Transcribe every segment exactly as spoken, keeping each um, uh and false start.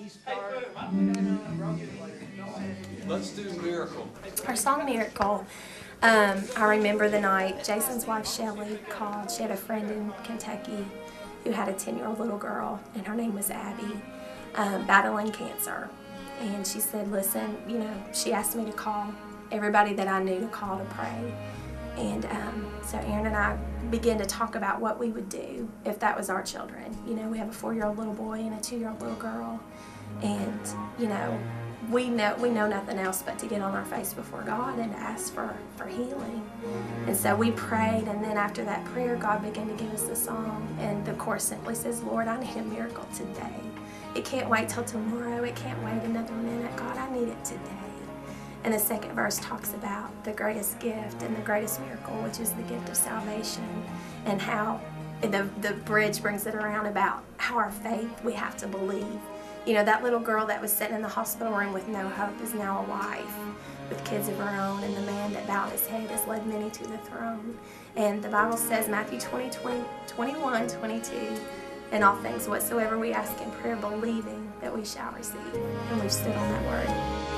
Let's do Miracle. Our song Miracle, um, I remember the night Jason's wife Shelly called. She had a friend in Kentucky who had a ten-year-old little girl, and her name was Abby, um, battling cancer. And she said, listen, you know, she asked me to call everybody that I knew to call to pray. And um, so Aaron and I began to talk about what we would do if that was our children. You know, we have a four-year-old little boy and a two-year-old little girl. And, you know, we know we know nothing else but to get on our face before God and to ask for, for healing. And so we prayed, and then after that prayer, God began to give us the song. And the chorus simply says, Lord, I need a miracle today. It can't wait till tomorrow. It can't wait another minute. God, I need it today. And the second verse talks about the greatest gift and the greatest miracle, which is the gift of salvation, and how the, the bridge brings it around about how our faith, we have to believe. You know, that little girl that was sitting in the hospital room with no hope is now a wife with kids of her own, and the man that bowed his head has led many to the throne. And the Bible says, Matthew twenty, twenty, twenty-one, twenty-two, in all things whatsoever we ask in prayer, believing that we shall receive. And we've stood on that word.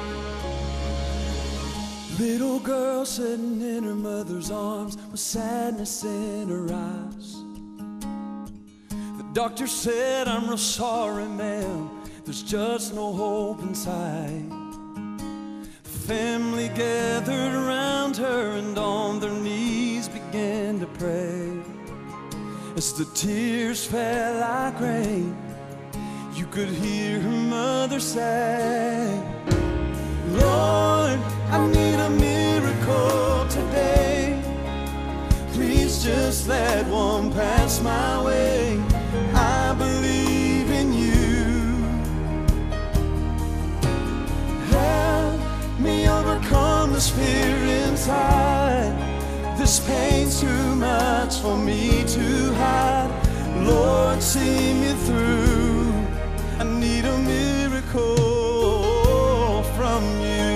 Little girl sitting in her mother's arms with sadness in her eyes. The doctor said, I'm real sorry, ma'am, there's just no hope inside. The family gathered around her and on their knees began to pray. As the tears fell like rain, you could hear her mother say, Lord, I need a miracle today. Please just let one pass my way. I believe in you. Help me overcome this fear inside. This pain's too much for me to hide. Lord, see me through. I need a miracle from you.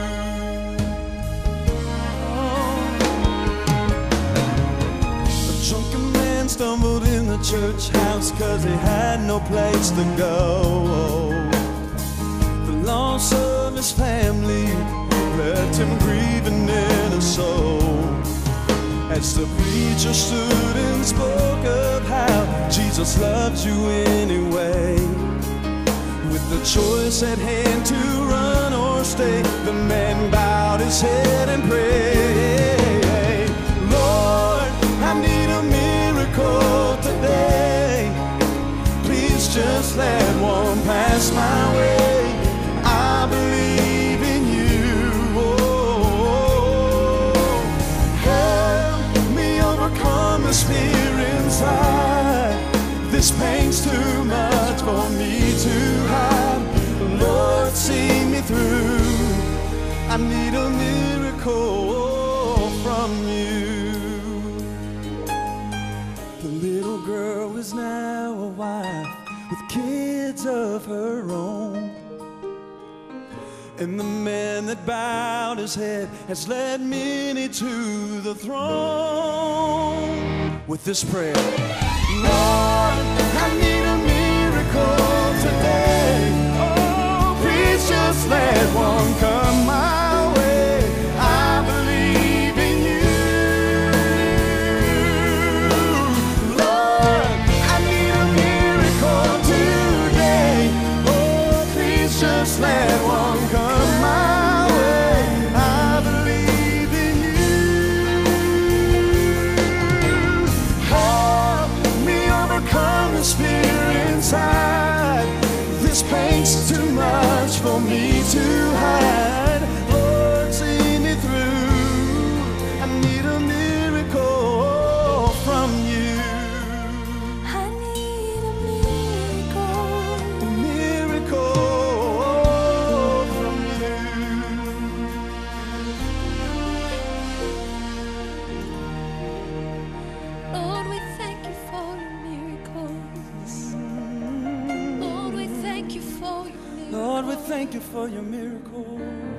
Stumbled in the church house cause he had no place to go. The loss of his family left him grieving in his soul. As the preacher stood and spoke of how Jesus loves you anyway, with the choice at hand to run or stay, the man bowed his head and prayed, Lord, I need a miracle today. Please just let one pass my way. I believe in you. Oh, help me overcome this fear inside. This pain's too much for me to hide. Lord, see me through. I need a miracle from you. The little girl is now a wife with kids of her own, and the man that bowed his head has led many to the throne. With this prayer, Lord, I need a miracle today. Oh, please just let one come my way. I believe in you. Lord, I need a miracle today. Oh, please just let one come my way. I believe in you. Help me overcome this fear inside. This pain's too much for me to hide. Lord, see me through. I need a miracle from you. I need a miracle. A miracle from you. Lord, we thank you for your miracles. Lord, we thank you for your miracles. Lord, we thank you for your miracle.